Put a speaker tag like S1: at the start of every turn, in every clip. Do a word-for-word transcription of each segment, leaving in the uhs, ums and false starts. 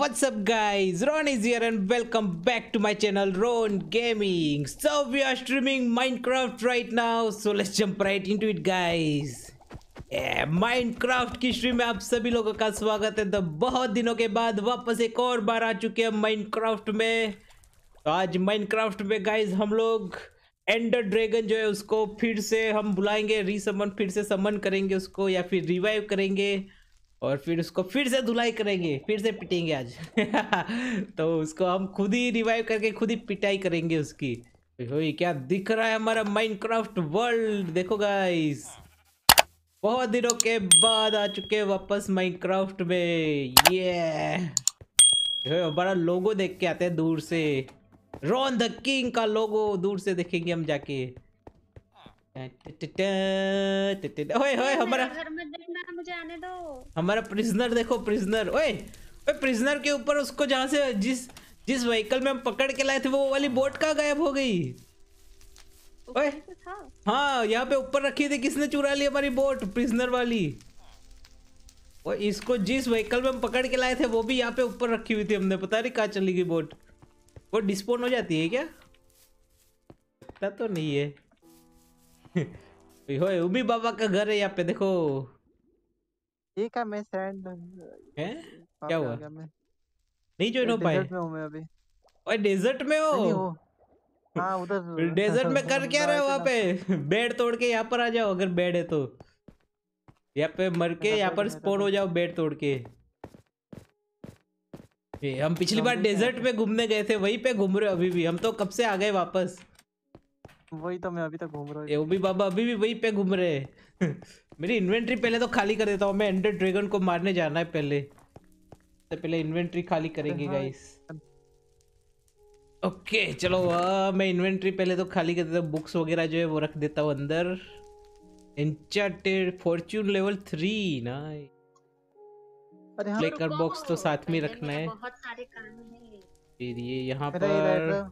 S1: what's up guys, Ron is here and welcome back to my channel Ron Gaming. So we are streaming Minecraft right now, so let's jump right into it guys. yeah, Minecraft की stream में आप सभी लोगों का स्वागत है। तो बहुत दिनों के बाद वापस एक और बार आ चुके हैं माइनक्राफ्ट में। तो आज माइनक्राफ्ट में गाइज हम लोग एंडर ड्रैगन जो है उसको फिर से हम बुलाएंगे, रीसमन फिर से समन करेंगे उसको या फिर रिवाइव करेंगे और फिर उसको फिर से धुलाई करेंगे, फिर से पिटेंगे आज। तो उसको हम खुद ही रिवाइव करके खुद ही पिटाई करेंगे उसकी। देखो ये क्या दिख रहा है हमारा माइनक्राफ्ट वर्ल्ड। देखो गाइस बहुत दिनों के बाद आ चुके हैं वापस माइनक्राफ्ट में। ये हमारा लोगो देख के आते हैं दूर से, रॉन द किंग का लोगो दूर से देखेंगे हम जाके। ओए ओए हमारा
S2: घर में देखना, मुझे आने दो। हमारा
S1: प्रिजनर देखो, प्रिजनर। ओए ओए प्रिजनर के ऊपर उसको जहाँ से जिस जिस व्हीकल में हम पकड़ के लाए थे वो वाली बोट कहाँ गायब हो गई? ओए हाँ यहाँ पे ऊपर रखी थी, किसने चुरा ली हमारी बोट प्रिजनर वाली? और इसको जिस व्हीकल में हम पकड़ के लाए थे वो भी यहाँ पे ऊपर रखी हुई थी हमने, पता नहीं कहाँ चली गई बोट। वो डिस्पोन हो जाती है क्या? पता तो नहीं है। होए उमी बाबा का घर है यहाँ पे देखो।
S3: ठीक है मैं सैंड
S1: है क्या हुआ? नहीं ज्वाइन हो पाए?
S3: डेजर्ट में हूँ मैं अभी।
S1: ओए डेजर्ट में हो?
S3: नहीं हो। हाँ उधर
S1: डेजर्ट में कर क्या रहे हो वहाँ पे? बेड तोड़ के यहाँ पर आ जाओ अगर बेड है तो। यहाँ पे मर के यहाँ पर स्पॉन हो जाओ बेड तोड़ के। ये हम पिछली बार डेजर्ट में घूमने गए थे, वहीं पे घूम रहे हो अभी भी। हम तो कब से आ गए वापस।
S3: वही तो मैं अभी तक घूम रहा हूँ।
S1: ये भी बाबा अभी भी वहीं पे घूम रहे हैं। मेरी इन्वेंटरी पहले तो खाली कर देता हूँ मैं, एंडर ड्रैगन को मारने जाना है पहले। तो पहले इन्वेंटरी खाली करेंगे गाइस। ओके चलो आ, मैं इन्वेंटरी पहले तो खाली कर देता हूँ, बुक्स वगैरह जो है वो रख देता हूँ अंदर। एन्चेंटेड फॉर्च्यून लेवल थ्री ना। क्लिकर बॉक्स तो साथ में रखना है।
S2: बहुत सारे काम हैं।
S1: फिर ये यहाँ पर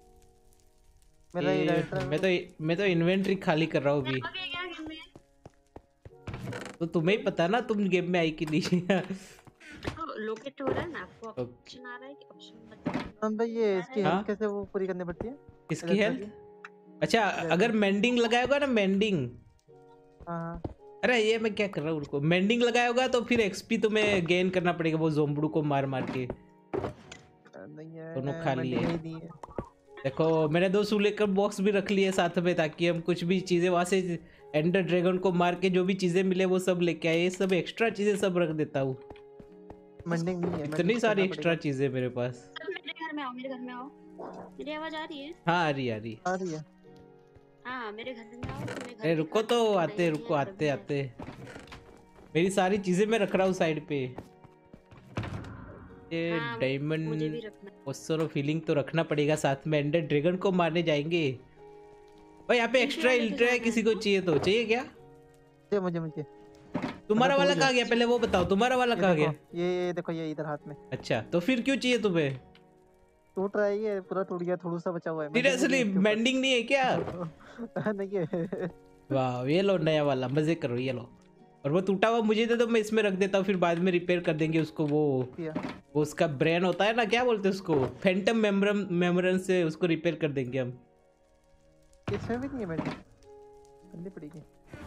S1: मेरा मैं तो मैं तो इन्वेंटरी खाली कर रहा हूँ अभी। तो तुम्हें ही पता ना तुम गेम में आई कि नहीं।
S2: लोकेट हो रहा है ना आपको, ऑप्शन आ रहा है कि ऑप्शन बता।
S3: हम भाई ये इसकी हेल्थ कैसे वो पूरी करनी पड़ती है?
S1: इसकी हेल्थ? अच्छा अगर मेंडिंग लगाया होगा ना, मेंडिंग। हाँ अरे ये मैं क्या कर रहा हूँ, उनको मेंडिंग लगाया होगा तो फिर एक्सपी तुम्हें गेन करना पड़ेगा वो ज़ोंबड़ू को मार मार के। दोनों खा लिए। देखो मैंने दो सुलेकर बॉक्स भी रख लिए साथ में ताकि हम कुछ भी चीजें वहां से एंडर ड्रैगन को मार के जो भी चीजें मिले वो सब लेके आए। ये सब एक्स्ट्रा चीजें सब रख देता हूँ।
S3: मंडिंग नहीं है,
S1: इतनी सारी एक्स्ट्रा चीजें मेरे पास।
S2: मेरे घर में आओ, मेरे घर में आओ। मेरी आवाज आ रही है?
S1: हाँ आ रही आ रही
S3: आ रही है।
S2: हाँ मेरे घर में आओ।
S1: अरे रुको तो आते रुको आते आते। मेरी सारी चीजें मैं रख रहा हूँ साइड पे। ये डायमंड और फीलिंग तो रखना पड़ेगा साथ में, एंडर ड्रैगन को मारने जाएंगे। और यहाँ पे एक्स्ट्रा इल्ट्रा है, किसी को चाहिए तो चाहिए क्या?
S3: ये मुझे मुझे
S1: तुम्हारा वाला कहाँ गया पहले वो बताओ, तुम्हारा वाला कहाँ गया?
S3: ये ये देखो ये इधर हाथ में।
S1: अच्छा तो फिर क्यों चाहिए तुम्हें?
S3: टूट रहा है ये पूरा, टूट गया, थोड़ा सा बचा हुआ है।
S1: सीरियसली मेंडिंग नहीं है क्या?
S3: नहीं है।
S1: वाह ये लो नया वाला, मजे करो ये लो। और वो टूटा हुआ मुझे दे दो, मैं इसमें रख देता हूँ, फिर बाद में रिपेयर कर देंगे उसको। वो वो उसका ब्रेन होता है ना, क्या बोलते हैं उसको, फैंटम मेमोरम मेमोरन से उसको रिपेयर कर देंगे हम।
S3: इसमें भी नहीं है मेंडिंग, करनी पड़ेगी।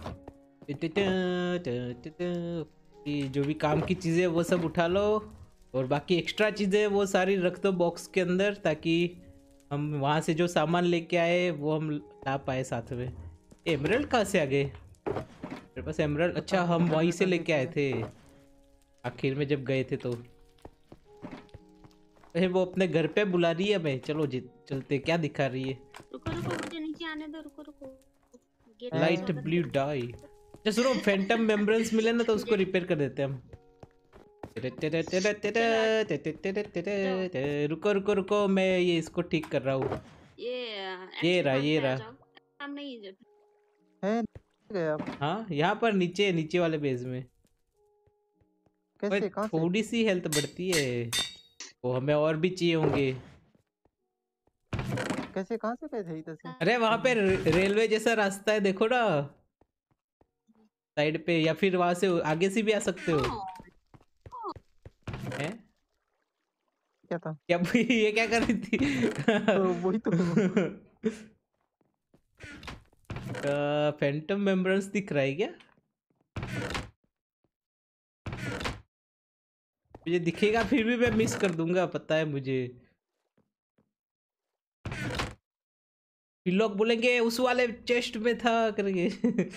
S1: जो भी काम की चीजें वो सब उठा लो और बाकी एक्स्ट्रा चीजें वो सारी रख दो बॉक्स के अंदर ताकि हम वहां से जो सामान लेके आए वो हम ला पाए साथ में। एमरल्ड कहाँ से आ गए मेरे पास? एमरल्ड अच्छा हम वहीं से लेके आए थे आखिर में जब गए थे तो। वो अपने घर पे बुला रही है हमें, चलो जी चलते। क्या दिखा रही है?
S2: रुको रुको मुझे नीचे आने दो, रुको रुको।
S1: Light blue dye. सुनो फैंटम मेम्ब्रेन्स मिले ना तो उसको रिपेयर कर देते हैं हम। रुको रुको रुको मैं ये इसको ठीक कर रहा हूँ।
S2: ये
S1: ये रहा ये रहा।
S2: हम नहीं
S3: है गया।
S1: हाँ यहाँ पर नीचे नीचे वाले बेस में।
S3: कैसे कहाँ से?
S1: थोड़ी सी हेल्थ बढ़ती है वो, हमें और भी चाहिए होंगे।
S3: कैसे कहाँ से गए थे इधर से?
S1: अरे वहाँ पे रेलवे जैसा रास्ता है देखो ना साइड पे, या फिर वहां से आगे से भी आ सकते हो। हैं
S3: क्या था?
S1: क्या ये क्या कर रही थी?
S3: तो वही तो।
S1: फैंटम मेम्ब्रेन्स दिख रहा है क्या? मुझे दिखेगा फिर भी मैं मिस कर दूंगा, पता है मुझे। फिर लोग बोलेंगे उस वाले चेस्ट में था करके।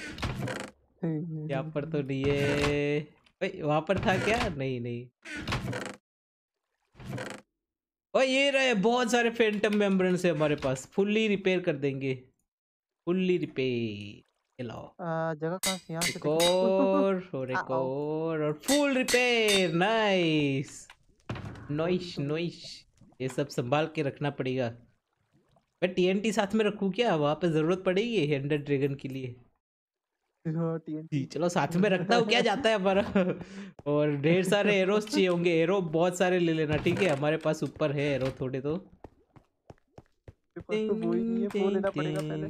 S1: यहाँ पर तो नहीं है। वहां पर था क्या? नहीं नहीं। ओ ये रहे, बहुत सारे फैंटम मेम्ब्रेन्स है हमारे पास, फुल्ली रिपेयर कर देंगे, फुल्ली रिपेयर। लाओ
S3: जगह कहाँ से? यहाँ से
S1: एक और और एक और और full repair. Nice noise noise. ये सब संभाल के रखना पड़ेगा। मैं टीएनटी साथ में रखूं क्या? वहां पे जरूरत पड़ेगी एंडर ड्रैगन के लिए। जी चलो साथ में रखता हूँ, क्या जाता है हमारा। और ढेर सारे एरोस चाहिए होंगे, एरो बहुत सारे ले लेना, ठीक है? हमारे पास ऊपर है एरो थोड़े तो।
S3: तो वो ही नहीं है, वो लेना पड़ेगा पहले।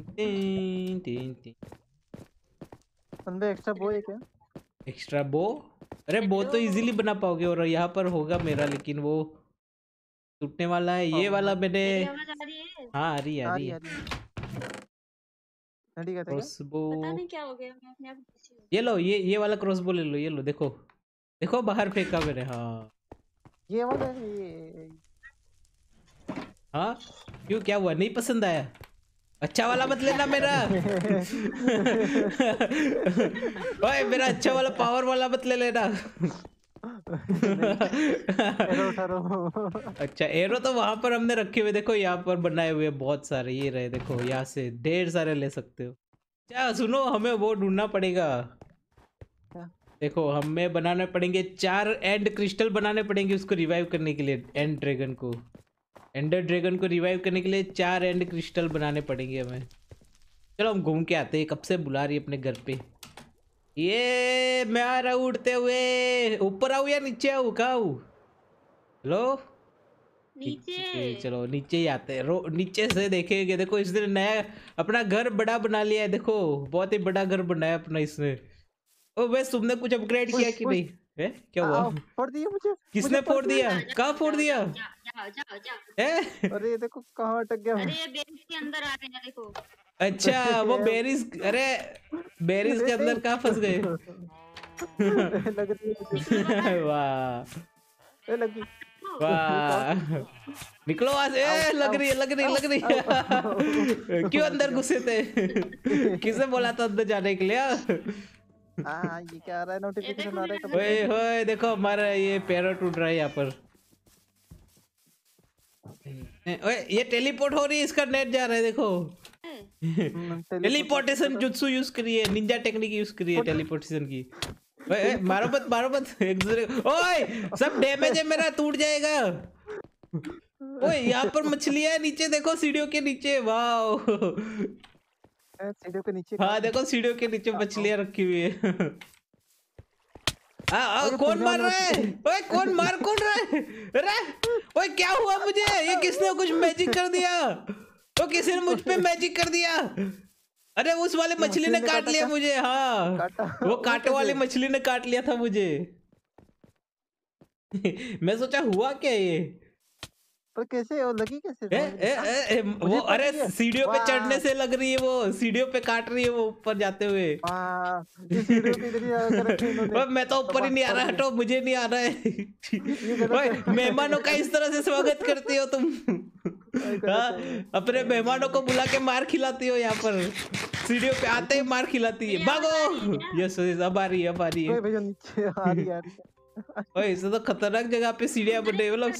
S3: अंदर एक्स्ट्रा बो है क्या?
S1: एक्स्ट्रा बो? अरे बो तो इजीली बना पाओगे, और यहाँ पर होगा मेरा, लेकिन वो टूटने वाला है। ये वाला मैंने। हाँ आ रही है आ रही है। क्रॉसबो।
S2: पता नहीं क्या हो गया, मैं अपने आप बिजी हूं।
S1: ये लो, ये ये वाला क्रॉसबो ले लो, ये लो, देखो देखो बाहर फेंका मैंने। हाँ
S3: ये वाला ये।
S1: हाँ क्यों, क्या हुआ? नहीं पसंद आया? अच्छा वाला मत लेना मेरा। ओए मेरा अच्छा वाला पावर वाला मत ले लेना।
S3: एरो उठा रहा।
S1: अच्छा एरो तो वहां पर हमने रखे हुए, देखो यहाँ पर बनाए हुए बहुत सारे, ये रहे देखो, यहाँ से ढेर सारे ले सकते हो। क्या सुनो, हमें वो ढूंढना पड़ेगा। देखो हमें बनाने पड़ेंगे चार एंड क्रिस्टल बनाने पड़ेंगे उसको रिवाइव करने के लिए। एंड ड्रैगन को, एंडर ड्रैगन को रिवाइव करने के लिए चार एंड क्रिस्टल बनाने पड़ेंगे हमें। चलो हम घूम के आते हैं, कब से बुला रही है अपने घर पे। ये मैं आ रहा हूँ उड़ते हुए। ऊपर आऊँ या नीचे आऊँ? कहाँ आऊँ? हेलो
S2: नीचे।
S1: चलो नीचे ही आते हैं। रो नीचे से देखेंगे। देखो इसने नया अपना घर बड़ा बना लिया है, देखो बहुत ही बड़ा घर बनाया अपना इसने। ओ बस तुमने कुछ अपग्रेड किया कि नहीं? है क्या हुआ?
S3: फोड़ दिया मुझे।
S1: किसने फोड़ दिया? कहाँ फोड़ दिया?
S2: जाओ जाओ जाओ।
S3: अरे देखो कहाँ अटक गया।
S2: अरे ये बेरिस के अंदर आ रहे हैं देखो।
S1: अच्छा वो बेरीज, अरे बेरीज के अंदर कहाँ फंस गए? वाह
S3: लगी
S1: वाह, निकलो वहां से। लग रही है लग रही है लग रही है। क्यों अंदर घुसे थे? किसने बोला था अंदर जाने के लिए?
S3: हाँ ये क्या आ रहा है? नोटिफिकेशन आ रहा है।
S1: ओए होए देखो हमारा ये पैरो टूट रहा है यहाँ पर। ओए ये टेलीपोर्ट हो रही है, इसका नेट जा रहा है देखो। टेलीपोर्टेशन जुत्सु यूज करिए, निंजा टेक्निक यूज करिए टेलीपोर्टेशन की। ओए मारो मत मारो मत एक दूसरे को। ओए सब डैमेज है मेरा, टूट जाएगा। ओए यहाँ पर मछलियां है नीचे, देखो सीढ़ियों के नीचे। वाह
S3: सीढ़ियों के नीचे।
S1: हाँ देखो सीढ़ियों के नीचे मछलियां रखी हुई है। आ, आ, कौन मार रहा है? ओए कौन मार कौन रहा है? अरे ओए क्या हुआ मुझे? ये किसने कुछ मैजिक कर दिया? तो किसी ने मुझ पे मैजिक कर दिया। अरे उस वाले मछली ने काट लिया मुझे। हाँ वो कांटे वाली मछली ने काट लिया था मुझे। मैं सोचा हुआ क्या ये?
S3: पर कैसे वो लगी कैसे?
S1: ए, ए, ए, ए, वो अरे सीढ़ियों पे चढ़ने से लग रही है, वो सीढ़ियों पे काट रही है वो ऊपर जाते हुए। मैं तो ऊपर ही नहीं आ रहा, हटो मुझे नहीं आ रहा है। मेहमानों का इस तरह से स्वागत करती हो तुम? अपने मेहमानों को बुला के मार खिलाती हो यहाँ पर, सीढ़ियों पे आते ही मार खिलाती है। भागो। यस अब आ रही है अब आ रही है। ओए इसे तो खतरनाक जगह पे सीढ़ियां बने, मतलब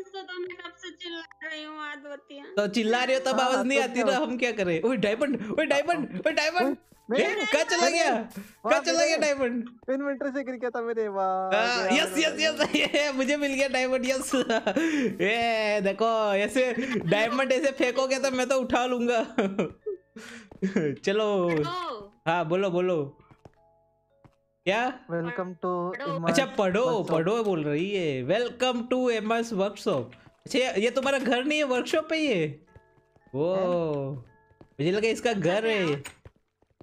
S1: तो चिल्ला रही हो तब आवाज नहीं आती ना, हम क्या करें? ओए डायमंड, ओए डायमंड, ओए डायमंड कहाँ चला गया? कहाँ चला गया डायमंड?
S3: इन्वेंटरी से गिर गया था मेरे। वाह
S1: यस यस यस ये मुझे मिल गया डायमंड। यस ये देखो ऐसे डायमंड ऐसे फेंकोगे तो मैं तो उठा लूंगा। चलो हाँ बोलो बोलो क्या?
S3: Welcome to.
S1: अच्छा पढ़ो पढ़ो बोल रही है। वेलकम टू एमास वर्कशॉप। अच्छा ये तुम्हारा घर नहीं है, वर्कशॉप है ये? वो मुझे लगा इसका घर है।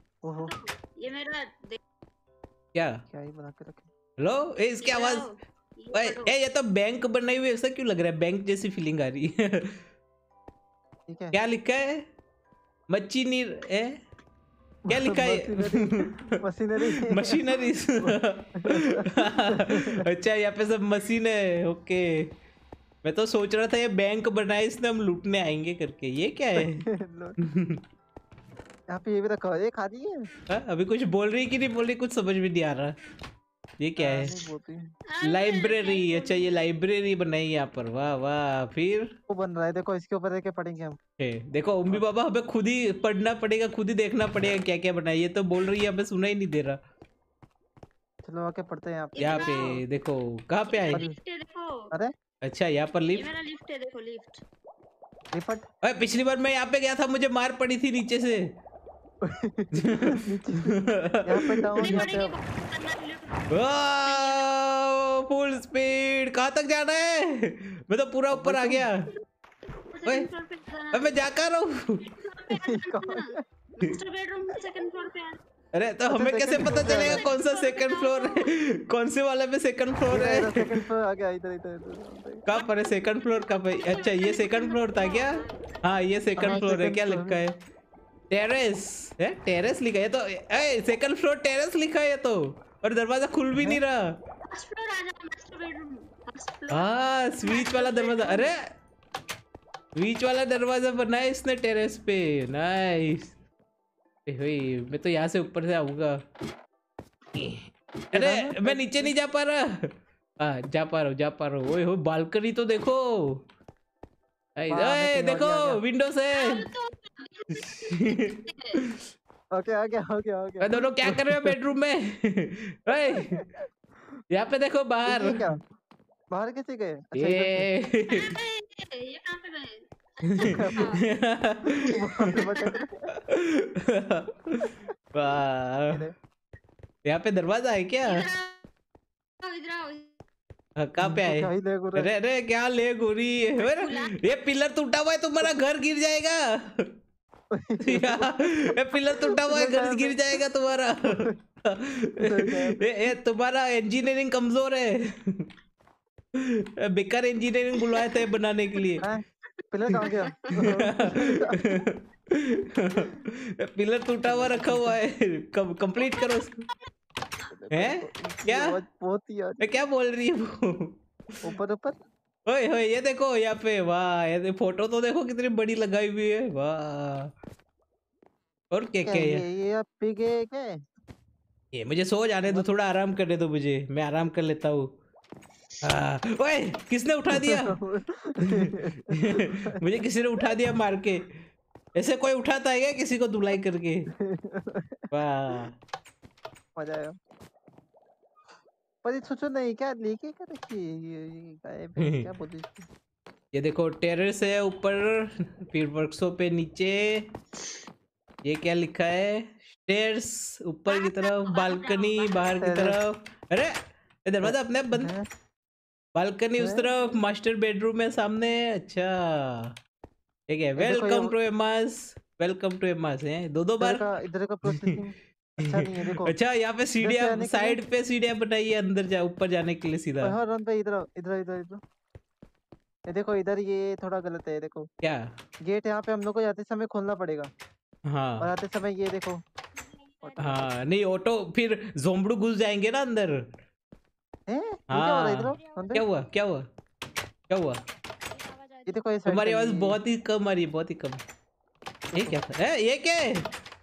S2: ये मेरा
S1: क्या
S3: क्या ही बना के रखे।
S1: हेलो इसकी आवाज
S2: ये
S1: ओए,
S2: पढ़ो।
S1: ए ये तो बैंक बनाई हुई ऐसा क्यों लग रहा है? बैंक जैसी फीलिंग आ रही है।
S3: ठीक है।
S1: क्या लिखा है? मच्छी नीर ए क्या लिखा है?
S3: Machinery machinery
S1: machinery. अच्छा यहाँ पे सब मशीन है, ओके। मैं तो सोच रहा था ये बैंक बनाए इसने, हम लूटने आएंगे करके। ये क्या है?
S3: यहाँ पे ये भी रखा है, ये खा दी है।
S1: हाँ, अभी कुछ बोल रही कि नहीं बोल रही, कुछ समझ में नहीं आ रहा। ये क्या
S3: हाँ,
S1: है?
S3: नहीं बोलती।
S2: अरे,
S1: लाइब्रेरी।
S2: क्या
S1: अच्छा ये लाइब्रेरी बनाई यहाँ पर, वाह वाह। फिर
S3: वो बन रहा है, देखो इसके ऊपर रह के पढ़ेंगे हम।
S1: ए, देखो उम्मी बाबा, हमें खुद ही पढ़ना पड़ेगा, खुद ही देखना पड़ेगा क्या क्या बनाया। ये तो बोल रही है, हमें सुना ही नहीं दे रहा।
S3: चलो आके पढ़ते हैं यहाँ पे।
S1: यहाँ पे देखो, कहाँ पे आए?
S2: लिफ्ट है देखो।
S3: अरे
S1: अच्छा यहाँ पर
S2: ये
S1: लिफ्ट।
S2: मेरा लिफ्ट है देखो, लिफ्ट।
S3: रिपट
S1: अरे पिछली बार मैं यहाँ पे गया था, मुझे मार पड़ी थी नीचे से।
S3: नीचे यहाँ पे डाउन,
S2: नहीं
S3: यहाँ पे
S2: पड़ेगी,
S3: up।
S2: बहुत खतरनाक लिफ्ट।
S1: Full speed. कहाँ तक जाना है? मैं तो पूरा ऊपर आ गया। ओए,
S2: सेकंड फ्लोर पे जाना।
S1: अब मैं जा कर रहा हूँ।
S2: मास्टर बेडरूम सेकंड फ्लोर पे है।
S1: अरे तो हमें
S3: second
S1: कैसे पता
S3: floor पे
S1: चलेगा
S3: आना है।
S1: कौन सा सेकंड फ्लोर है? कौन से वाले पे सेकंड फ्लोर है?
S3: सेकंड फ्लोर आ गया, इधर इधर इधर।
S1: कहाँ पर है सेकंड फ्लोर? कहाँ पे? अच्छा ये सेकंड फ्लोर था क्या? हाँ ये सेकंड
S3: हाँ,
S1: फ्लोर है।
S3: second
S1: क्या
S3: floor
S1: लिखा है? टेरेस है, टेरेस लिखा है तो। ए सेकंड फ्लोर टेरेस लिखा है ये तो, और दरवाजा खुल भी नहीं रहा।
S2: फर्स्ट फ्लोर आ जाओ, मास्टर बेडरूम फर्स्ट फ्लोर।
S1: हाँ स्विच वाला दरवाजा। अरे स्विच वाला दरवाजा बनाया इसने टेरेस पे, नाइस। मैं तो यहाँ से ऊपर से आऊंगा। अरे मैं नीचे नहीं जा पा रहा। हाँ जा पा रहा हूँ, जा पा रहा हूँ। ओए हो बालकनी तो देखो।
S3: वाह, मैं कहीं और
S1: देखो
S3: भी आ गया।
S1: विंडो से।
S3: ओके आ गया, हो गया हो गया।
S1: दोनों क्या कर रहे हो बेडरूम में? ओए यहाँ पे देखो बाहर।
S3: ये क्या, बाहर कैसे गए? अच्छा इधर
S1: ये
S3: से।
S2: ये कहाँ पे गए?
S1: वाह, यहाँ पे दरवाजा है क्या?
S2: इधर आओ, इधर आओ।
S1: हाँ, कहाँ पे आए?
S3: क्या ही लेग हो रहा है।
S1: अरे अरे क्या ले गोरी? ये पिलर टूटा हुआ है, तुम्हारा घर गिर जाएगा। ये पिलर टूटा हुआ है, घर गिर जाएगा तुम्हारा। ये, ये तुम्हारा इंजीनियरिंग कमजोर है। बेकार इंजीनियरिंग बुलाए थे बनाने के लिए।
S3: हैं? पिलर कहाँ गया?
S1: पिलर टूटा हुआ रखा हुआ है, कम कंप्लीट करो उसको। हैं? क्या?
S3: आवाज बहुत ही यार।
S1: मैं क्या बोल रही हूँ?
S3: ऊपर ऊपर।
S1: ओए ओए ये देखो यहाँ पे, वाह ये फोटो तो देखो कितनी बड़ी लगाई हुई है, वाह। और क्या
S3: क्या
S1: क्या
S3: ये
S1: है?
S3: ये आप पी गए क्या?
S1: ये मुझे सो जाने दो, थोड़ा आराम करने दो मुझे, मैं आराम कर लेता हूँ। हाँ, ओए किसने उठा दिया? मुझे किसी ने उठा दिया मार के। ऐसे कोई उठाता है क्या किसी को धुलाई करके? वाह
S3: मजा आया। पर ये सोचो नहीं क्या लेके क्या रखी है ये, ये गायब है, क्या बोलते हैं?
S1: ये देखो टेरेस है ऊपर, फिर वर्कशॉप पे नीचे। ये क्या लिखा है? स्टेयर्स ऊपर की तरफ, बालकनी बाहर की तरफ। अरे ये दरवाजा अपने आप बंद।
S3: हैं?
S1: बालकनी उस तरफ, मास्टर बेडरूम है सामने। अच्छा ठीक है,
S3: ये देखो
S1: वेलकम
S3: ये-
S1: टू एमास, वेलकम टू एमास है दो दो
S3: इधर
S1: बार।
S3: का इधर का प्रोसेसिंग अच्छा नहीं है, देखो।
S1: अच्छा यहाँ पे सीढ़ियाँ,
S3: आने के लिए-
S1: साइड पे सीढ़ियाँ बनाई है अंदर जा ऊपर जाने के लिए सीधा।
S3: हाँ रन पे, इधर इधर इधर इधर। ये देखो इधर, ये थोड़ा गलत है, देखो
S1: क्या?
S3: गेट यहाँ पे हम लोग को जाते समय खोलना पड़ेगा, और
S1: हाँ
S3: आते समय ये देखो।
S1: हाँ नहीं ऑटो, फिर जोम्बड़ू घुस जाएंगे ना अंदर।
S3: हैं? ये क्या हो रहा है इधर? रन पे?
S1: क्या हुआ क्या हुआ क्या हुआ?
S3: ये देखो ये side
S1: तुम्हारी
S3: पे
S1: आवाज
S3: ये-
S1: बहुत ही कम आ रही है, बहुत ही कम। ये क्या था? है ये क्या है?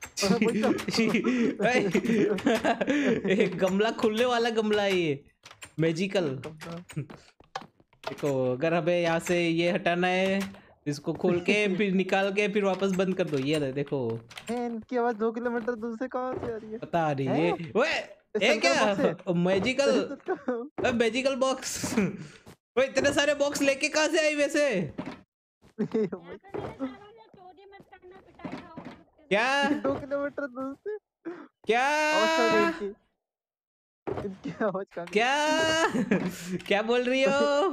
S1: एक गमला, खुलने वाला गमला है ये, मैजिकल। देखो अगर हमें यहाँ से ये हटाना है, इसको खोल के फिर निकाल के फिर वापस बंद कर दो। ये ले, देखो
S3: हैं, इनकी आवाज दो किलोमीटर दूर से कहाँ से आ रही है?
S1: पता आ रही है। ओए ये
S3: सरकार
S1: क्या?
S3: box
S1: magical magical box. ओए इतने सारे बॉक्स लेके कहाँ से आई वैसे? क्या
S3: दो किलोमीटर दूर से
S1: क्या
S3: आवाज कर रही इनकी। इनकी आवाज कहाँ गई?
S1: क्या क्या बोल रही हो?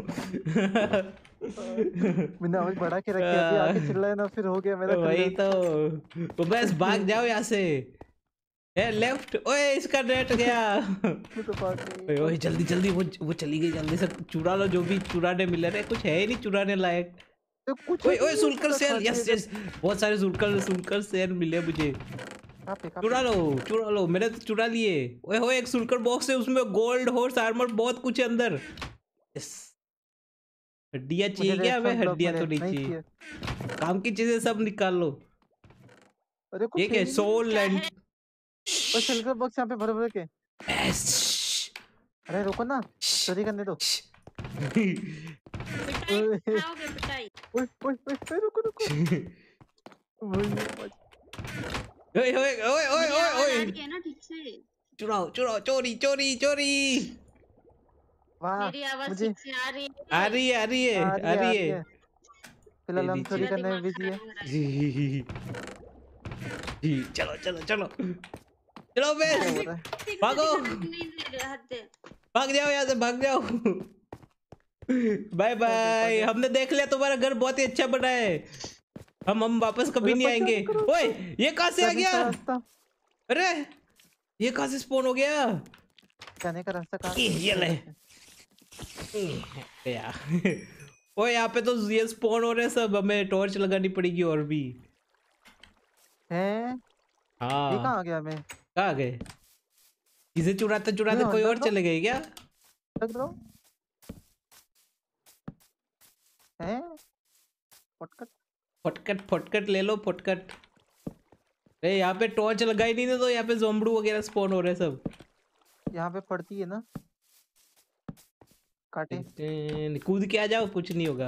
S3: मैंने आवाज बढ़ा के रखी है, अभी आके चिल्लाए ना फिर हो गया मेरा
S1: वही
S3: कल्याण।
S1: तो, तो बस भाग जाओ यहाँ से। है लेफ्ट। ओए इसका नेट गया।
S3: तू तो भाग गई।
S1: ओए ओए जल्दी जल्दी वो वो चली गई, जल्दी से चुरा लो जो भी चुराने मिल रहा है। कुछ है ही नहीं चुराने लायक।
S3: तो कुछ
S1: ओए
S3: नहीं
S1: ओए
S3: है,
S1: सुलकर
S3: पूरा
S1: सेल,
S3: खाली
S1: यस
S3: है।
S1: यस बहुत सारे सुलकर सुलकर सेल मिले मुझे।
S3: कहाँ पे, कहाँ
S1: चुरा
S3: पे?
S1: लो चुरा लो, मैंने तो चुरा लिए। ओए हो एक सुलकर बॉक्स है, उसमें गोल्ड हॉर्स आर्मर बहुत कुछ है अंदर। यस हड्डियां
S3: मुझे
S1: चाहिए क्या हमें?
S3: रेडस्टोन ब्लॉक
S1: हड्डियां
S3: मिले,
S1: तो नहीं
S3: नहीं
S1: चाहिए,
S3: चाहिए।
S1: काम की चीजें सब निकाल लो।
S3: अरे कुछ
S1: ये
S3: है
S1: क्या
S3: ही नहीं।
S1: सोल
S2: क्या
S1: एंड
S2: है?
S3: और सिल्वर बॉक्स यहाँ पे भरे भरे के। अरे रुको ना, चोरी करने दो।
S2: पिटाई
S3: ओए
S2: खाओगे पिटाई।
S3: ओए ओए ओए, ओए, रुको रुको। वही आवाज।
S1: ओए ओए ओए ओए
S2: मेरी
S1: ओए
S2: आवाज आ
S1: ओए
S2: रही है ना ठीक से?
S1: चुराओ चुराओ, चोरी चोरी चोरी।
S3: वाह,
S2: मेरी आवाज
S3: मुझे
S2: ठीक से आ रही
S1: आ
S2: है?
S1: रही है आ रही है
S3: आ
S1: आ
S3: रही है, आ
S1: रही
S3: रही
S1: है।
S3: है। फिलहाल
S1: ये
S3: हम चोरी
S1: नीचे
S2: मेरा
S3: करने में
S2: दिमाग
S3: बिजी है।
S2: खराब हो रहा है।
S1: जी चलो चलो चलो चलो बे,
S3: क्या हो रहा है?
S2: ठीक से
S1: भागो
S2: दिखा नहीं दे रहे हद है।
S1: भाग जाओ यहाँ से भाग जाओ। बाय
S3: भागे,
S1: बाय,
S3: भागे।
S1: हमने देख लिया तुम्हारा घर बहुत ही अच्छा बना है। हम हम वापस कभी
S3: अरे
S1: नहीं
S3: बचाओ
S1: आएंगे।
S3: करो।
S1: ओए ये कहाँ से आ
S3: जाने
S1: गया?
S3: का रास्ता,
S1: अरे ये कहाँ से स्पॉन हो गया?
S3: जाने का रास्ता कहाँ
S1: ये
S3: से
S1: ये ले या। ओए यहाँ पे तो ये स्पॉन हो रहे हैं सब, हमें टॉर्च लगानी पड़ेगी और भी।
S3: हैं? ये
S1: हाँ
S3: कहाँ आ गया मैं?
S1: कहाँ गए? इसे चुराते
S3: ये
S1: चुराते कोई और
S3: अंडरग्राउंड
S1: चले गए क्या?
S3: लग रहा हूँ। हैं? पटकट।
S1: फटकट फटकट ले लो फटकट। अरे यहाँ पे टॉर्च लगाई नहीं ना, तो यहाँ पे ज़ोंबड़ू वगैरह स्पॉन हो रहे हैं सब।
S3: यहाँ पे पड़ती है ना, काटे।
S1: टिन, कूद के आ जाओ, कुछ नहीं होगा।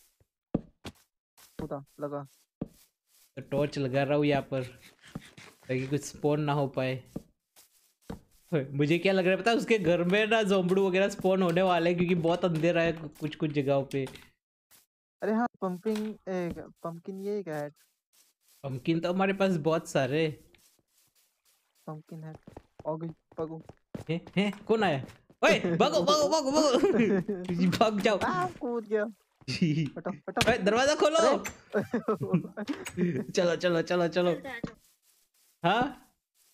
S3: कूदा लगा।
S1: तो टॉर्च लगा रहा हूँ यहाँ पर ताकि कुछ स्पॉन ना हो पाए। ओए, मुझे क्या लग रहा है पता है, उसके घर में ना ज़ोंबड़ू वगैरह स्पॉन होने वाले हैं क्योंकि बहुत अंधेरा है कुछ कुछ जगहों पे।
S3: अरे हाँ, पंपिंग पंपकिन, ये क्या है?
S1: पंपकिन तो हमारे पास बहुत सारे
S3: पंपकिन है। आ गई, भागो।
S1: हैं। हैं कौन आया? ओए भागो भागो भागो भागो भाग जाओ।
S3: आ, कूद गया। हटो हटो।
S1: ओए दरवाजा खोलो।
S3: अरे
S1: चलो चलो चलो चलो।
S2: चलते आ जाओ।
S1: हाँ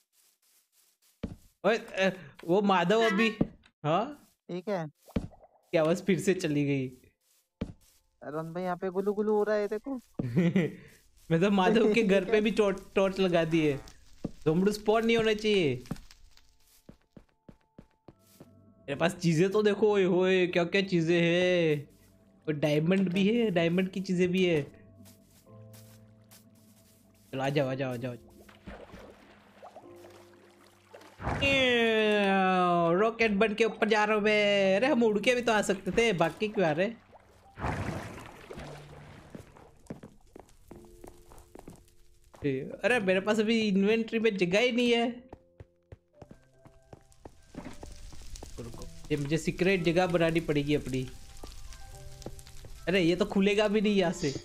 S1: ओए अ, वो माधव अभी। हाँ
S3: ठीक है।
S1: की आवाज फिर से चली गई।
S3: रन भाई यहाँ पे गुलू गुलू हो रहा है, देखो।
S1: मैं तो माधव के घर पे भी टॉर्च टॉर्च लगा दिए। ज़ोंबड़ू स्पॉन नहीं होना चाहिए। मेरे पास चीजें तो देखो, ओए होए क्या क्या चीजें हैं। और डायमंड भी है, डायमंड की चीजें भी है। चलो आ जाओ आ जाओ आ जाओ। रॉकेट बन के ऊपर जा रहा हूँ मैं। अरे हम उड़ के भी तो आ सकते थे, बाकी क्यों आ रहे? अरे मेरे पास अभी इन्वेंटरी में जगह ही नहीं है। रुको, ये मुझे सीक्रेट जगह बनानी पड़ेगी अपनी। अरे ये तो खुलेगा भी नहीं यहाँ से।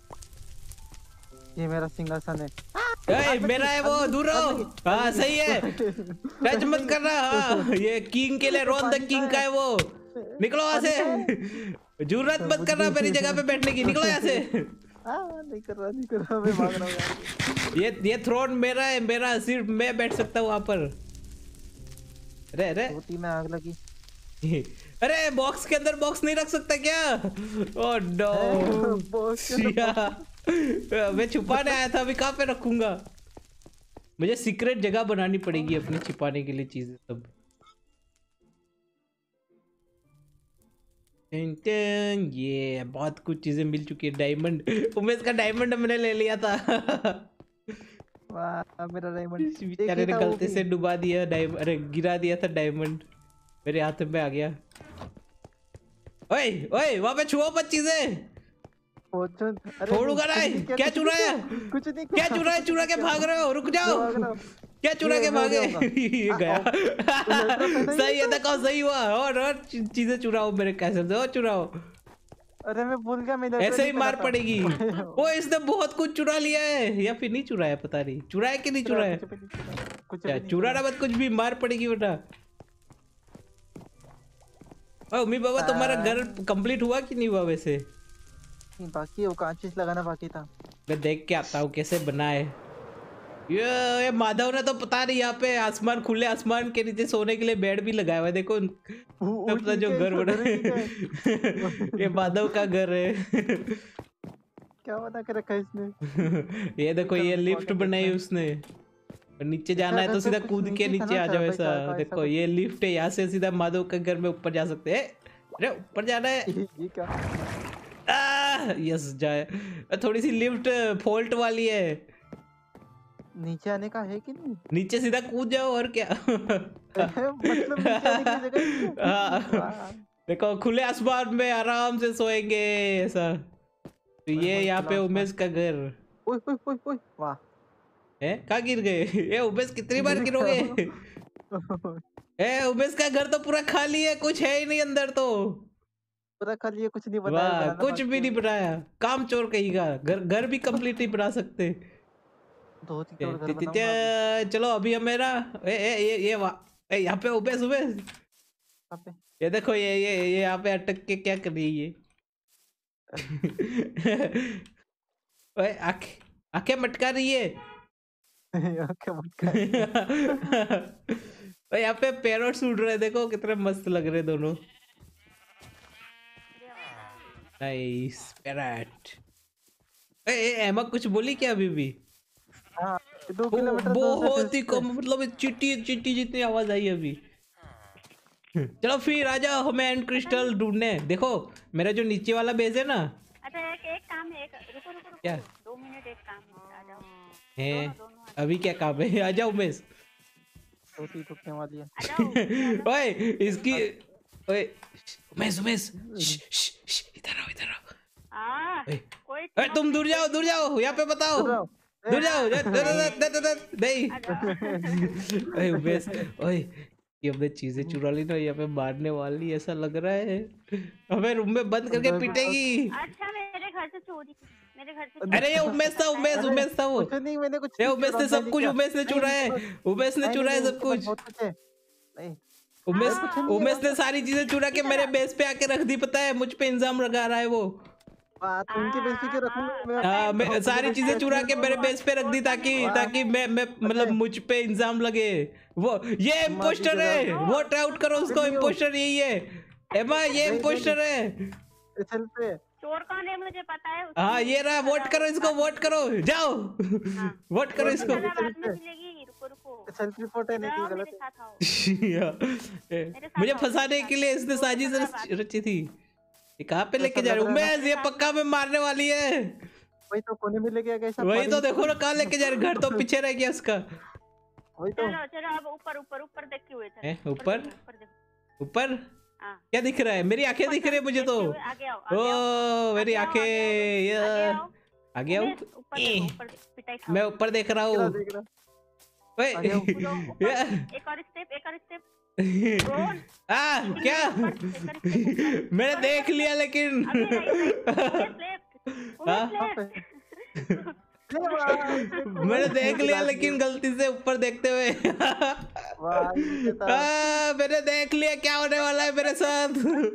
S3: ये मेरा सिंहासन है।
S1: ए, मेरा है वो, दूर रहो। हाँ सही है, टच मत करना। हाँ ये किंग के लिए, रोन द किंग का है वो। निकलो यहाँ से, जरूरत मत करना मेरी जगह पे बैठने की। निकलो यहाँ से।
S3: आ, नहीं कर रहा नहीं कर रहा, मैं भाग रहा हूँ यहाँ से।
S1: ये ये थ्रोन मेरा है, मेरा सिर्फ मैं बैठ सकता हूँ वहाँ पर। अरे अरे
S3: रोटी में आग लगी।
S1: अरे बॉक्स के अंदर बॉक्स नहीं रख सकता क्या? ओह नो
S3: बॉक्स के अंदर
S1: मैं छुपाने आया था, अभी कहाँ पे रखूंगा? मुझे सीक्रेट जगह बनानी पड़ेगी अपनी छिपाने के लिए चीजें सब। टन टन, ये बहुत कुछ चीजें मिल चुकी है। डायमंड, उमेश का डायमंड मैंने ले लिया था।
S3: वाह मेरा डायमंड।
S1: बेचारे ने गलती से डुबा दिया डायमंड, अरे गिरा दिया था डायमंड, मेरे हाथ में आ गया। ओए ओए वहां पे छुओ मत चीजें। छोड़ूंगा नहीं। क्या चुराया?
S3: कुछ नहीं,
S1: क्या चुराया? चुरा के भाग रहे हो? रुक जाओ। क्या चुरा के भागे? ये गया। सही है, देखो सही हुआ। और और चीजें चुराओ मेरे कैसे से, और चुराओ।
S3: अरे मैं भूल गया, मैं
S1: ऐसे ही मार पड़ेगी। ओ इसने बहुत कुछ चुरा लिया है, या फिर नहीं चुराया, पता नहीं चुराया कि नहीं चुराया। क्या चुराना मत, कुछ भी मार पड़ेगी बेटा। उम्मी बाबा तुम्हारा घर कंप्लीट हुआ कि नहीं हुआ? वैसे
S3: बाकी वो कांचिस लगाना बाकी था।
S1: मैं देख के आता हूँ कैसे बना है। ये ये माधव ने तो पता नहीं यहाँ पे आसमान खुले आसमान के नीचे सोने के लिए बेड भी लगाया हुआ है। देखो
S3: उ-
S1: अपना जो
S3: उनके
S1: घर बना
S3: घर ही
S1: है ये माधव का घर है।
S3: क्या बना के रखा है इसने?
S1: ये देखो ये
S3: चल,
S1: लिफ्ट
S3: स्वागत
S1: बनाई
S3: है।
S1: उसने। और नीचे
S3: इसका
S1: जाना है
S3: घर
S1: तो
S3: तो
S1: सीधा
S3: कुछ
S1: कूद के
S3: नीचे था
S1: नीचे
S3: ना,
S1: आ
S3: चार
S1: जाओ
S3: बाई
S1: ऐसा।
S3: चार का, ऐसा
S1: देखो
S3: कुछ।
S1: ये लिफ्ट है, यहाँ से सीधा माधव के घर में ऊपर जा सकते हैं। अरे ऊपर जाना है।
S3: ये क्या?
S1: आ, यस जाए। थोड़ी सी लिफ्ट फॉल्ट वाली है,
S3: नीचे आने का है कि नहीं?
S1: नीचे सीधा कूद जाओ और क्या।
S3: मतलब नीचे आने की जगह नहीं है?
S1: हाँ,
S3: वाह,
S1: देखो खुले आसमान में आराम से सोएंगे ऐसा। तो ये
S3: ओए,
S1: यहाँ
S3: खुला
S1: पे
S3: आसमान।
S1: उमेश का घर
S3: ओए ओए ओए ओए, वाह।
S1: है। कहाँ गिर गए? ये उमेश कितनी बार
S3: गिर
S1: गिरोगे?
S3: गया।
S1: ए उमेश का घर तो पूरा खाली है, कुछ है ही नहीं अंदर तो।
S3: पूरा खाली है, कुछ नहीं बनाया,
S1: वाह
S3: बनाना
S1: कुछ
S3: बाकी
S1: भी
S3: है।
S1: नहीं बनाया, काम चोर कहीं का। घर घर भी कंप्लीट नहीं बना सकते।
S3: धोती
S1: टे-
S3: तोड़ घर
S1: टे- टे-
S3: बनाऊंगा अभी।
S1: टे- चलो अभी हम मेरा ए, ए, ये ये वाह ए, यहाँ पे उमेश उमेश
S3: कहाँ पे?
S1: ये देखो ये ये ये यहाँ पे अटक के क्या कर रही है ओए आंखें आंखें मटका रही है।
S3: ओके, मत कर।
S1: ओए यहाँ पे पैरोट सूट रहे हैं, देखो कितने मस्त लग रहे हैं दोनों। Nice parrot. ए ए एमा कुछ बोली क्या अभी भी?
S3: हाँ, दो
S1: वो
S3: किलोमीटर दूर से
S1: बहुत ही
S3: फिर से।
S1: कम, मतलब चिट्टी चिट्टी जितनी आवाज आई अभी। चलो फिर आ जाओ, हमें एंड क्रिस्टल ढूंढने। देखो मेरा जो नीचे वाला बेस है ना।
S2: अच्छा एक एक काम है, एक रुको रुको रुको
S1: क्या?
S2: दो मिनट, एक काम है, आ जाओ
S1: है
S2: दोनों दोनों आ
S1: अभी क्या काम है? आ जाओ उमेश।
S3: धोती टूटने वाली है।
S2: आ जाओ।
S1: ओए इसकी ओए उमेश उमेश श्श, श्श, श्श, इधर आओ इधर आओ।
S2: हाँ
S1: ओए
S2: कोई
S1: ओए तुम दूर जाओ दूर जाओ, यहाँ पे बताओ।
S3: दूर जाओ।
S1: दूर जाओ दे- दे- दे- दे- दे- दे- नहीं।
S2: आ जाओ।
S1: ओए उमेश ओए ये हमने चीजें चुरा ली ना, यहाँ पे मारने वाली ऐसा लग रहा है। हमें रूम में बंद करके पीटेगी।
S2: अच्छा मेरे घर से चोरी, मेरे घर से
S1: अरे ये उमेश था, उमेश उमेश था वो।
S3: कुछ नहीं, मैंने कुछ
S1: ये
S3: नहीं
S1: उमेश
S3: चुरा,
S1: ने सब
S3: मैंने
S1: कुछ
S3: क्या-
S1: उमेश ने
S3: नहीं,
S1: चुरा है,
S3: नहीं,
S1: उमेश ने
S3: नहीं,
S1: चुरा है
S3: नहीं,
S1: सब
S3: उसके पास
S1: कुछ।
S3: बहुत कुछ है। नहीं,
S1: उमेश
S3: कुछ नहीं है,
S1: उमेश ने
S3: बस-
S1: सारी चीजें चुरा के मेरे बेस पे आके रख दी, पता है? मुझ पे इल्जाम लगा रहा है वो।
S3: बात उनके बेस पे क्यों रखूंगा मैं?
S1: हाँ मैं
S3: अपने
S1: सारी
S3: बेस
S1: चीजें
S3: पे
S1: चुरा के
S3: रखूंगा।
S1: मेरे बेस पे रख दी ताकि ताकि मैं मैं मतलब मुझ पे इल्जाम लगे। वो ये इम्पोस्टर है, वोट आउट करो उसको। इम्पोस्टर यही है एमा, ये
S3: नहीं,
S1: इम्पोस्टर है।
S3: चल पे
S2: चोर कौन है मुझे पता है। उसकी
S1: हाँ ये रहा, वोट करो इसको, वोट करो, जाओ वोट करो इसको।
S2: सजा बाद में मिलेगी, रुको रुको
S3: सेल्फ रिपोर्ट है, नहीं
S2: जाओ,
S3: की
S2: मेरे
S3: गलत
S2: साथ आओ।
S1: ए, मुझे फंसाने के लिए इसने साजिश रच- रची थी। ये कहाँ पे लेके जा रहे हो उमेश? ये पक्का में मारने वाली है।
S3: वही तो, कोने में लेके आ गया,
S1: वही तो देखो ना कहाँ लेके जा रहे, घर तो पीछे रह गया उसका।
S3: वही तो।
S2: चलो चलो अब ऊपर ऊपर ऊपर देख के हुए थे।
S1: हैं, ऊपर?
S2: ऊपर देखो।
S1: ऊपर
S2: हाँ।
S1: क्या दिख रहा है? मेरी आंखें दिख रही है मुझे तो।
S2: देखते हुए आगे आओ, आगे आओ,
S1: ओ मेरी
S2: आगे आओ,
S1: आंखें
S2: आगे आओ,
S1: ये-
S2: आओ।
S1: आगे आओ।
S2: उमेश, ऊपर देखो, ऊपर पिटाई खाओ।
S1: मैं ऊपर देख रहा
S3: देख रहा,
S1: हूँ।
S3: देख रहा।
S1: ओए,
S3: आगे आओ।
S2: कूदो, ऊपर,
S1: ये-
S2: एक और स्टेप, एक और स्टेप। रोन,
S1: आ क्या?
S2: ऊपर, एक और step, ऊपर।
S1: मैंने देख लिया लेकिन
S2: अभी right, right, Umesh left, Umesh
S1: हाँ?
S2: left।
S3: नहीं, वाह,
S1: मैंने देख लिया लेकिन गलती से ऊपर देखते हुए।
S3: वाह, ये था।
S1: आ, मैंने देख लिया क्या होने वाला है मेरे साथ।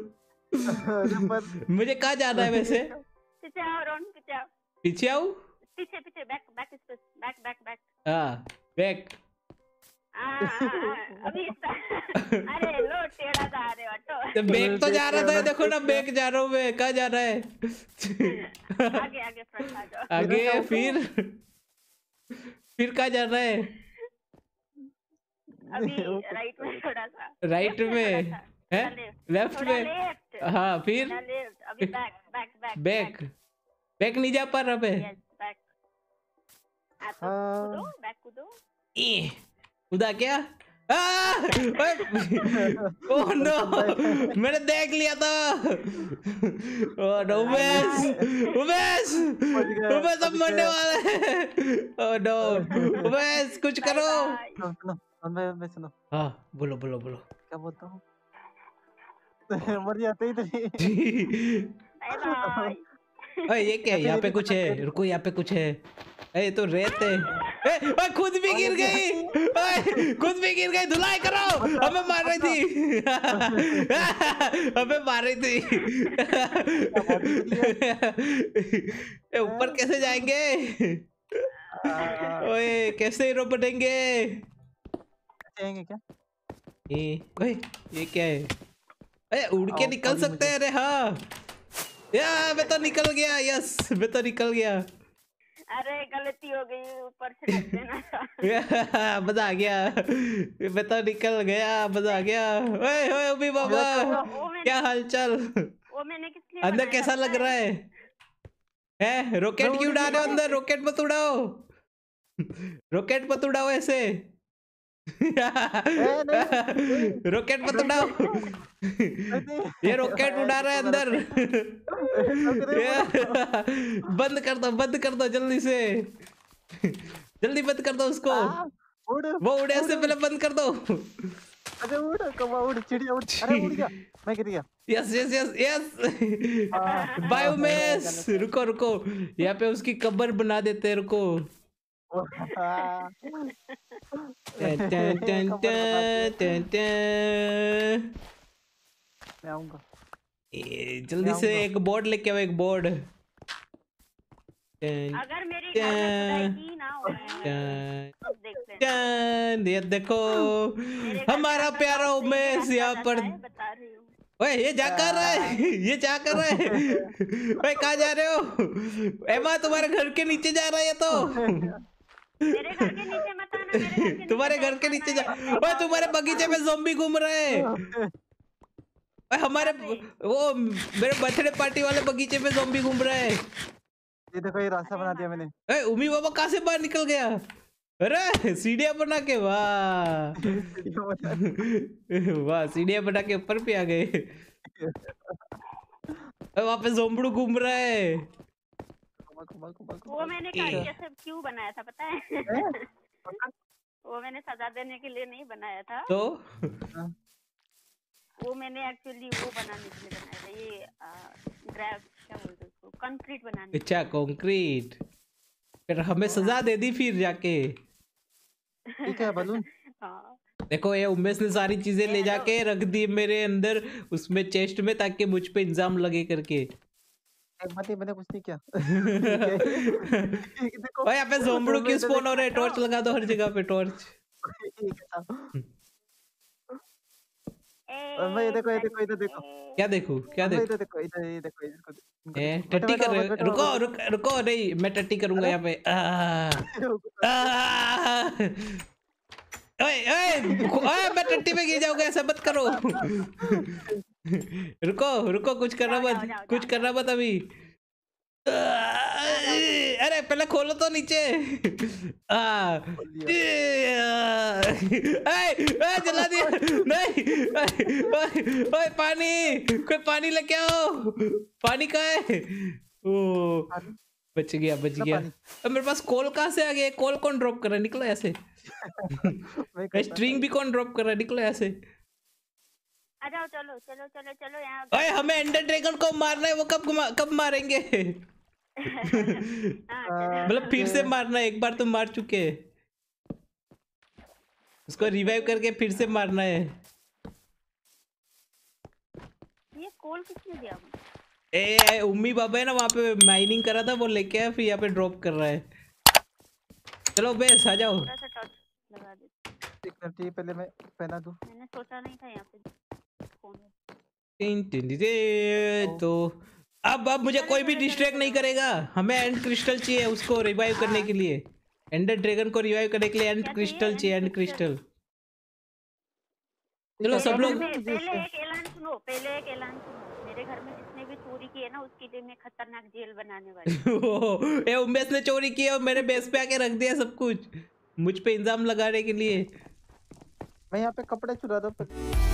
S3: अरे पर-
S1: मुझे कहाँ जाना है वैसे?
S2: पीछे आओ रोन, पीछे आओ,
S1: पीछे आऊँ?
S2: पीछे पीछे, back back space, back back back.
S1: हाँ बैक।
S2: आ, आ, आ, अभी इस- अरे लो टेढ़ा जा रहे हो
S1: तो
S2: हटो।
S1: बैक तो जा रहा था, देखो ना बैक जा रहा हूँ मैं। कहाँ जा रहा है?
S2: आगे आगे फ्रंट आ जाओ।
S1: आगे फिर फिर कहाँ जा रहा है?
S2: अभी राइट में थोड़ा सा,
S1: राइट में है, लेफ्ट में।
S2: लेफ्ट,
S1: हाँ फिर
S2: लेफ्ट, अभी back back back
S1: back back नहीं जा पा रहा मैं।
S2: Yes back. आ तो
S3: हाँ।
S2: कूदो, बैक कूदो।
S1: ए, खुदा क्या? आ! ओह नो, मैंने देख लिया था। ओह नो उमेश, उमेश, उमेश अब मरने वाला है। ओह नो उमेश कुछ करो।
S2: Bye bye.
S3: सुनो, सुनो, मैं मैं सुनो,
S1: हाँ बोलो बोलो बोलो।
S3: क्या बोलता हूँ? मर जाते ही तो
S2: बाय बाय।
S1: ओए ये क्या है? यहाँ पे कुछ है, रुको यहाँ पे कुछ है। ए तो रेत है। ए, ओए खुद भी गिर गई। ओए खुद भी गिर गई, धुलाई करो। हमें मार रही थी। हमें मार रही थी। ए, ऊपर कैसे जाएंगे? ओए कैसे हीरो बनेंगे?
S3: कहेंगे क्या?
S1: ये ओए ये क्या है? अरे उड़ के
S3: आओ,
S1: निकल
S3: अभी
S1: सकते हैं? अरे हाँ या मैं तो निकल गया। यस मैं तो निकल गया।
S2: अरे गलती हो गई, ऊपर से ढक देना था।
S1: मजा आ गया। मैं तो निकल गया, मजा आ गया। ओए ओए अभी बाबा
S2: वो मैंने
S1: क्या हाल चाल?
S2: वो मैंने किस लिए
S1: अंदर
S2: बनाया
S1: कैसा
S2: था
S1: लग
S2: पता
S1: रहा है? है रॉकेट
S3: मैं
S1: क्यों
S3: उड़
S1: उड़ा रहे हो?
S3: नहीं
S1: अंदर रॉकेट मत उड़ाओ। रॉकेट मत उड़ाओ ऐसे।
S3: ए, नहीं, नहीं,
S1: रॉकेट मत
S3: नहीं,
S1: उड़ाओ।
S3: नहीं,
S1: ये रॉकेट उड़ा रहा है
S3: ऐसे
S1: अंदर।
S3: रुक रे,
S1: ये- बंद कर दो, बंद कर दो जल्दी से। जल्दी बंद कर दो उसको।
S3: आ, उड़
S1: वो उड़े से
S3: उड़,
S1: पहले बंद कर दो।
S3: अरे उड़ कौवा उड़, चिड़िया उड़, अरे उड़ गया, मैं गिर गया।
S1: Yes yes yes yes.
S3: हाँ,
S1: बायोमेस रुको रुको, यहाँ पे उसकी कब्र बना देते हैं। रुको।
S3: हाँ,
S1: टन टन टन
S3: कब्र बनाते
S1: टन
S3: हैं।
S1: टन टन।
S3: मैं आऊंगा।
S1: ए, जल्दी से एक बोर्ड लेके आओ, एक बोर्ड। टन
S2: अगर मेरे घर में खुदाई की ना हुई
S1: टन
S2: तो देख लेना।
S1: टन। ये देखो
S2: मेरे घर में
S1: हमारा
S2: आपका
S1: प्यारा
S2: काम सही है,
S1: उमेश
S2: अच्छा
S1: यहाँ
S2: जाता
S1: पर।
S2: है, बता रही हूँ।
S1: ओए ये जा कर रहा है, ये जा कर रहा है। ओए कहाँ जा रहे हो? एमा तुम्हारे घर के नीचे जा रहा है ये तो।
S2: मेरे घर के नीचे मत आना, मेरे घर के नीचे
S1: तुम्हारे घर के नीचे जा। ओए तुम्हारे बगीचे में ज़ॉम्बी घूम रहे हैं। ओए हमारे वो मेरे बर्थडे पार्टी वाले बगीचे में ज़ॉम्बी घूम रहे हैं।
S3: ये देखो, ये रास्ता बना दिया मैंने।
S1: ए उमी बाबा कहाँ से बाहर निकल गया? अरे सीढ़ियाँ बना के, वाह वाह, सीढ़ियाँ बना के ऊपर भी आ गए। वहाँ पे ज़ोंबड़ू घूम रहा है।
S3: घुमा, घुमा, घुमा,
S2: वो
S3: घुमा।
S2: मैंने
S1: ए।
S2: कैसे क्यों बनाया था पता है?
S3: हैं?
S2: वो मैंने सजा देने के लिए नहीं बनाया था,
S1: तो
S2: वो मैंने एक्चुअली वो बनाने के लिए बनाया था। ये ग्रैब क्या बोलते हैं उसको, कंक्रीट बनाने।
S1: अच्छा कंक्रीट। फिर हमें सजा दे दी फिर जाके।
S3: ठीक है बलून।
S2: हाँ
S1: देखो ये उमेश ने सारी चीजें ले जाके रख दी मेरे अंदर उसमें चेस्ट में, ताकि मुझ पे इंजाम लगे करके।
S3: मत ही, मैंने कुछ नहीं किया। देखो,
S1: ओए यहाँ पे ज़ोंबड़ू क्यों स्पॉन हो रहे हैं? टॉर्च लगा दो हर जगह पे, टॉर्च।
S3: भाई, ये देखो, ये देखो, इधर देखो।
S1: क्या देखूं, क्या
S3: भाई,
S1: देखूं?
S3: इधर देखो, इधर, ये देखो, इसको इनको
S1: ए,
S3: देखो।
S1: टट्टी कर रहे हो?
S3: बैठो,
S1: रुको
S3: बैठो,
S1: रुक रुको, नहीं मैं टट्टी करूंगा यहाँ पे। आ,
S3: बैठो।
S1: आ, ओए ओए ओए मैं टट्टी में गिर जाऊंगा, ऐसा मत करो। रुको रुको, कुछ करना
S2: जाओ,
S1: मत,
S2: जाओ, जाओ,
S1: कुछ
S2: जाओ।
S1: करना मत अभी। अरे पहले खोलो तो नीचे। आ, ए, जला दिया। नहीं ओए, ओए पानी, कोई पानी लेके आओ। पानी कहाँ है? ओ बच गया, बच गया। अब मेरे पास कोल कहाँ से आ गया? कोल कौन ड्रॉप कर रहा है? निकलो ऐसे। स्ट्रिंग भी कौन ड्रॉप कर रहा है? निकलो ऐसे।
S2: आ जाओ, चलो चलो चलो चलो यहाँ।
S1: ओए हमें एंडर ड्रैगन को मारना है, वो कब कब मारेंगे?
S2: हाँ, चलो।
S1: मतलब फिर से मारना है, एक बार तो मार चुके हैं, उसको रिवाइव करके फिर से मारना है।
S2: ये कोल किसने दिया मुझे?
S1: ए उम्मी बाबा है ना, वहाँ पे माइनिंग करा था, वो लेके आया, फिर यहाँ पे ड्रॉप कर रहा है। चलो बेस आ जाओ।
S2: थोड़ा सा टॉर्च लगा दे।
S3: एक मिनट, ये पहले मैं पहना दूं।
S2: मैंने सोचा नहीं था यहाँ पे फोन है।
S1: टिन टिन टिन टिन। तो अब अब मुझे कोई भी डिस्ट्रैक्ट नहीं करेगा। हमें एंड क्रिस्टल चाहिए उसको रिवाइव करने के लिए। एंडर ड्रैगन को रिवाइव करने के लिए एंड
S2: क्या
S1: क्रिस्टल
S2: चाहिए?
S1: चाहिए, एंड
S2: एंड
S1: क्रिस्टल। चलो सब लोग
S2: पहले पहले एक ऐलान सुनो, पहले एक ऐलान सुनो। मेरे घर में जिसने भी चोरी की है ना, उसके लिए मैं खतरनाक जेल बनाने वाली।
S1: ये उमेश ने चोरी की और मेरे बेस पे आके रख दिया सब कुछ, मुझ पे इंजाम लगाने के लिए।
S3: मैं यहाँ पे कपड़े चुरा दो।